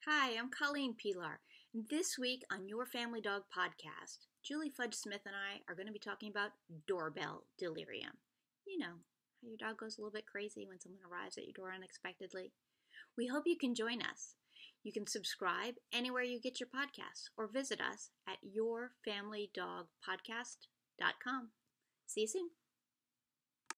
Hi, I'm Colleen Pelar, and this week on Your Family Dog podcast, Julie Fudge Smith and I are going to be talking about doorbell delirium. You know, how your dog goes a little bit crazy when someone arrives at your door unexpectedly. We hope you can join us. You can subscribe anywhere you get your podcasts or visit us at yourfamilydogpodcast.com. See you soon.